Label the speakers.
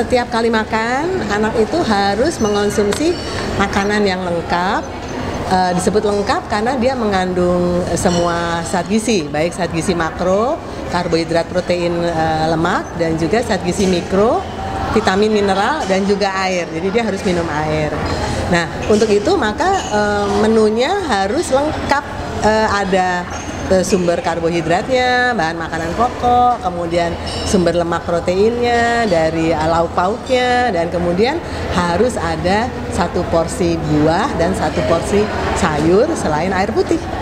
Speaker 1: setiap kali makan anak itu harus mengonsumsi makanan yang lengkap. Disebut lengkap karena dia mengandung semua zat gizi, baik zat gizi makro, karbohidrat, protein, lemak, dan juga zat gizi mikro, vitamin, mineral, dan juga air. Jadi dia harus minum air. Nah, untuk itu maka menunya harus lengkap, ada sumber karbohidratnya, bahan makanan pokok, kemudian sumber lemak proteinnya dari lauk pauknya, dan kemudian harus ada 1 porsi buah dan 1 porsi sayur selain air putih.